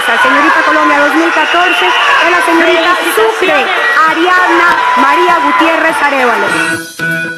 sorpresa. Señorita Colombia 2014 es la señorita Sucre Ariadna María Gutiérrez Arevalo.